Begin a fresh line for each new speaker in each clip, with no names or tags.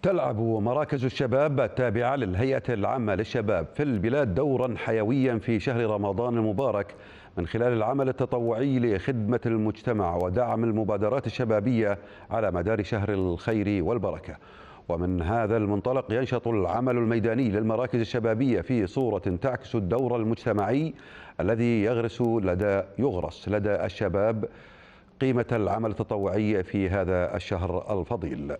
تلعب مراكز الشباب التابعة للهيئة العامة للشباب في البلاد دورا حيويا في شهر رمضان المبارك من خلال العمل التطوعي لخدمة المجتمع ودعم المبادرات الشبابية على مدار شهر الخير والبركة. ومن هذا المنطلق ينشط العمل الميداني للمراكز الشبابية في صورة تعكس الدور المجتمعي الذي يغرس لدى الشباب قيمة العمل التطوعي في هذا الشهر الفضيل.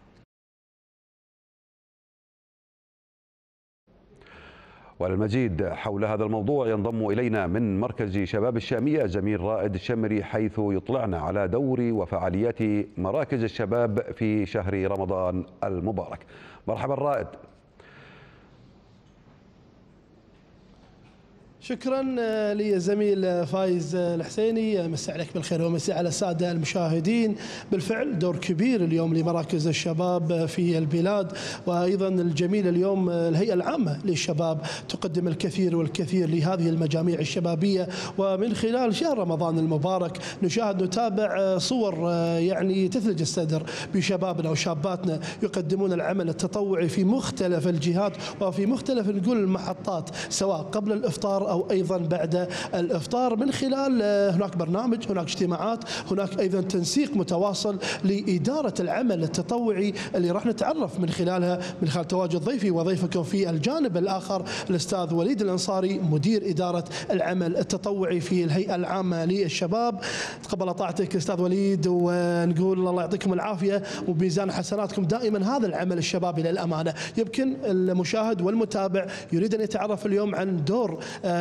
وللمزيد حول هذا الموضوع ينضم إلينا من مركز شباب الشامية زميل رائد الشمري، حيث يطلعنا على دور وفعاليات مراكز الشباب في شهر رمضان المبارك. مرحبا رائد.
شكرا لي زميل فايز الحسيني، مسي عليك بالخير ومسي على الساده المشاهدين. بالفعل دور كبير اليوم لمراكز الشباب في البلاد، وايضا الجميل اليوم الهيئه العامه للشباب تقدم الكثير والكثير لهذه المجاميع الشبابيه. ومن خلال شهر رمضان المبارك نتابع صور يعني تثلج الصدر بشبابنا وشاباتنا يقدمون العمل التطوعي في مختلف الجهات وفي مختلف نقول المحطات، سواء قبل الافطار أو أيضا بعد الإفطار، من خلال هناك برنامج، هناك اجتماعات، هناك أيضا تنسيق متواصل لإدارة العمل التطوعي اللي راح نتعرف من خلال تواجد ضيفي وضيفكم في الجانب الآخر الأستاذ وليد الأنصاري، مدير إدارة العمل التطوعي في الهيئة العامة للشباب. تقبل طاعتك أستاذ وليد، ونقول الله يعطيكم العافية وبميزان حسناتكم دائما هذا العمل الشبابي للأمانة. يمكن المشاهد والمتابع يريد أن يتعرف اليوم عن دور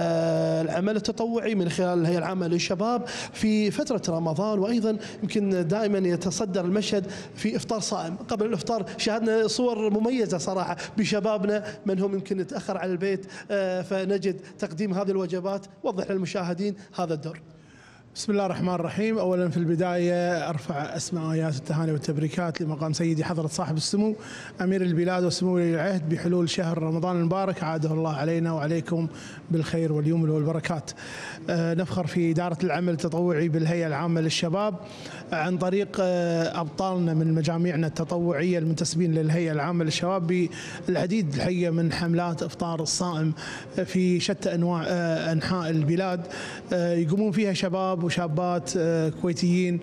العمل التطوعي من خلال الهيئة العامة للشباب في فترة رمضان، وأيضا يمكن دائما يتصدر المشهد في إفطار صائم. قبل الإفطار شاهدنا صور مميزة صراحة بشبابنا من هم يمكن يتأخر على البيت، فنجد تقديم هذه الوجبات. وضح للمشاهدين هذا الدور.
بسم الله الرحمن الرحيم. أولا في البداية أرفع أسمى آيات التهاني والتبريكات لمقام سيدي حضرة صاحب السمو أمير البلاد وسمو ولي العهد بحلول شهر رمضان المبارك، عاده الله علينا وعليكم بالخير واليمن والبركات. نفخر في إدارة العمل التطوعي بالهيئة العامة للشباب عن طريق أبطالنا من مجاميعنا التطوعية المنتسبين للهيئة العامة للشباب بالعديد الحقيقة من حملات إفطار الصائم في شتى أنحاء البلاد، يقومون فيها شباب وشابات كويتيين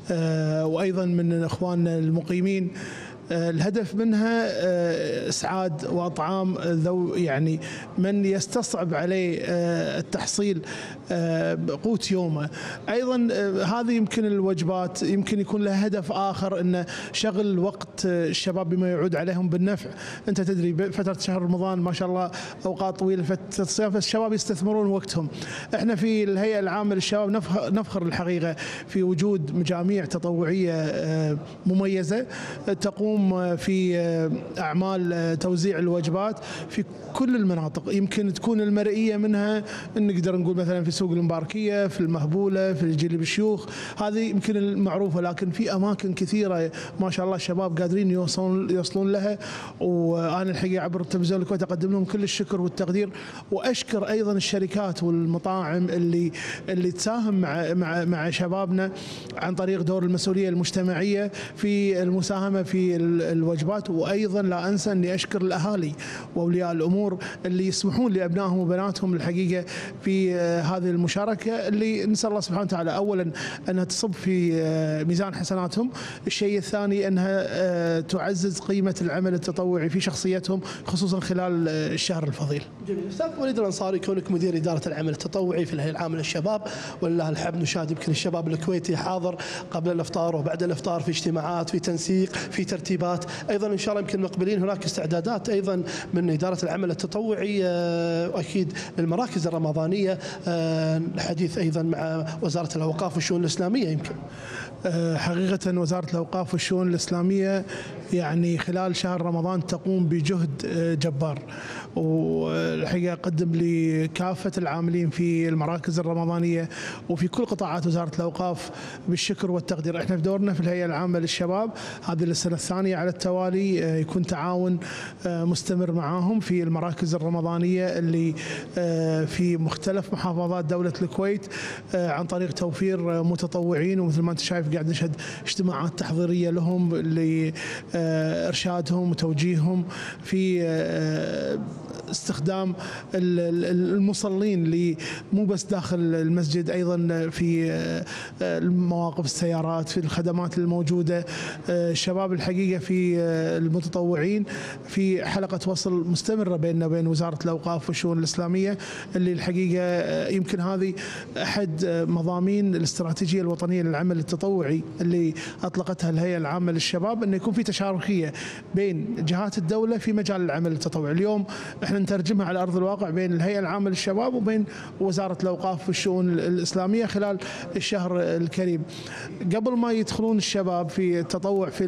وأيضا من إخواننا المقيمين. الهدف منها إسعاد وأطعام ذو يعني من يستصعب عليه التحصيل قوت يومه. أيضا هذه يمكن الوجبات يمكن يكون لها هدف آخر، أن شغل وقت الشباب بما يعود عليهم بالنفع. أنت تدري فترة شهر رمضان ما شاء الله أوقات طويلة، فترة الصيام الشباب يستثمرون وقتهم. احنا في الهيئة العامة للشباب نفخر الحقيقة في وجود مجاميع تطوعية مميزة تقوم في أعمال توزيع الوجبات في كل المناطق. يمكن تكون المرئية منها نقدر نقول مثلا في سوق المباركية، في المهبولة، في الجيل بالشيوخ، هذه يمكن المعروفة، لكن في أماكن كثيرة ما شاء الله الشباب قادرين يوصلون لها. وأنا الحقيقة عبر التلفزيون الكويت أقدم لهم كل الشكر والتقدير، وأشكر أيضا الشركات والمطاعم اللي تساهم مع شبابنا عن طريق دور المسؤولية المجتمعية في المساهمة في الوجبات. وايضا لا انسى اني اشكر الاهالي واولياء الامور اللي يسمحون لابنائهم وبناتهم الحقيقه في هذه المشاركه، اللي نسال الله سبحانه وتعالى اولا انها تصب في ميزان حسناتهم، الشيء الثاني انها تعزز قيمه العمل التطوعي في شخصيتهم خصوصا خلال الشهر الفضيل.
جميل. استاذ وليد الانصاري، كونك مدير اداره العمل التطوعي في الهيئه العامه للشباب، ولله الحمد نشاهد يمكن الشباب الكويتي حاضر قبل الافطار وبعد الافطار في اجتماعات، في تنسيق، في ترتيبات. ايضا ان شاء الله يمكن مقبلين هناك استعدادات ايضا من اداره العمل التطوعي واكيد للمراكز الرمضانيه، الحديث ايضا مع وزاره الاوقاف والشؤون الاسلاميه. يمكن
حقيقة وزارة الأوقاف والشؤون الإسلامية يعني خلال شهر رمضان تقوم بجهد جبار، والحقيقة أقدم لكافة العاملين في المراكز الرمضانية وفي كل قطاعات وزارة الأوقاف بالشكر والتقدير. احنا في دورنا في الهيئة العامة للشباب هذه السنة الثانية على التوالي يكون تعاون مستمر معاهم في المراكز الرمضانية اللي في مختلف محافظات دولة الكويت عن طريق توفير متطوعين، ومثل ما أنت شايف قاعد نشهد اجتماعات تحضيرية لهم لإرشادهم وتوجيههم في استخدام المصلين اللي مو بس داخل المسجد، أيضا في مواقف السيارات، في الخدمات الموجودة. الشباب الحقيقة في المتطوعين في حلقة وصل مستمرة بيننا وبين وزارة الأوقاف والشؤون الإسلامية، اللي الحقيقة يمكن هذه أحد مضامين الاستراتيجية الوطنية للعمل التطوعي اللي أطلقتها الهيئة العامة للشباب، أنه يكون في تشاركية بين جهات الدولة في مجال العمل التطوعي. اليوم احنا نترجمها على أرض الواقع بين الهيئة العامة للشباب وبين وزارة الأوقاف والشؤون الإسلامية خلال الشهر الكريم. قبل ما يدخلون الشباب في التطوع في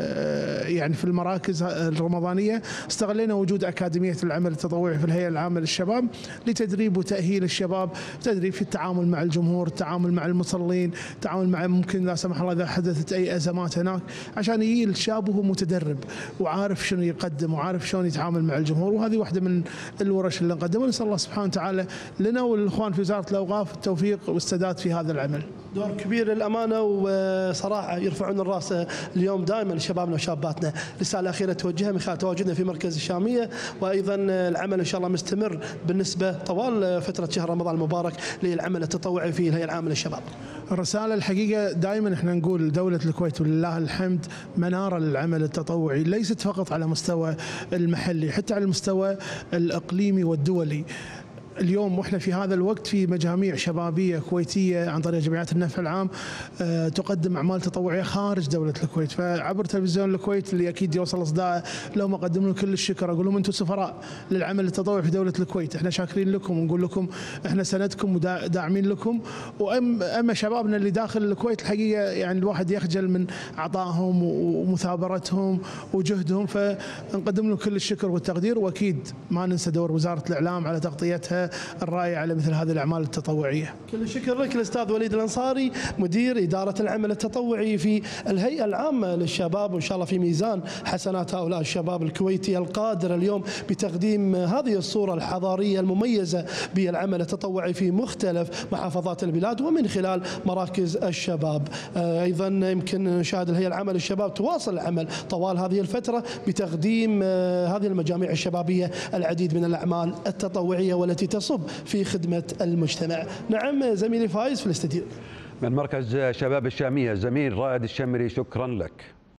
يعني في المراكز الرمضانية، استغلينا وجود أكاديمية العمل التطوعي في الهيئة العامة للشباب لتدريب وتأهيل الشباب، تدريب في التعامل مع الجمهور، التعامل مع المصلين، التعامل مع ممكن لا سمح الله إذا حدثت أي أزمات هناك، عشان يجي الشاب وهو متدرب وعارف شنو يقدم وعارف شلون يتعامل مع الجمهور. وهذه واحدة من الورش اللي نقدمها. نسأل الله سبحانه وتعالى لنا وللإخوان في وزارة الأوقاف التوفيق والسداد في هذا العمل.
دور كبير للأمانة، وصراحة يرفعون الراس اليوم دائما لشبابنا وشاباتنا. رسالة أخيرة توجهها من خلال تواجدنا في مركز الشامية، وأيضا العمل إن شاء الله مستمر بالنسبة طوال فترة شهر رمضان المبارك للعمل التطوعي في الهيئة العامة للشباب.
الرسالة الحقيقة دائما احنا نقول دولة الكويت ولله الحمد منارة للعمل التطوعي، ليست فقط على مستوى المحلي، حتى على المستوى الإقليمي والدولي. اليوم واحنا في هذا الوقت في مجاميع شبابيه كويتيه عن طريق جمعيات النفع العام تقدم اعمال تطوعيه خارج دوله الكويت، فعبر تلفزيون الكويت اللي اكيد يوصل اصداء لهم اقدم لهم كل الشكر، اقول لهم انتم سفراء للعمل التطوعي في دوله الكويت، احنا شاكرين لكم ونقول لكم احنا سندكم وداعمين لكم. واما شبابنا اللي داخل الكويت الحقيقه يعني الواحد يخجل من عطائهم ومثابرتهم وجهدهم، فنقدم لهم كل الشكر والتقدير، واكيد ما ننسى دور وزاره الاعلام على تغطيتها الرائعة على مثل هذه الأعمال التطوعية.
كل الشكر لك الأستاذ وليد الأنصاري، مدير إدارة العمل التطوعي في الهيئة العامة للشباب، وإن شاء الله في ميزان حسنات هؤلاء الشباب الكويتي القادر اليوم بتقديم هذه الصورة الحضارية المميزة بالعمل التطوعي في مختلف محافظات البلاد ومن خلال مراكز الشباب. أيضا يمكن نشاهد الهيئة العامة للشباب تواصل العمل طوال هذه الفترة بتقديم هذه المجاميع الشبابية العديد من الأعمال التطوعية والتي تصب في خدمة المجتمع. نعم زميلي فايز في الاستديو.
من مركز شباب الشامية زميل رائد الشمري، شكرا لك.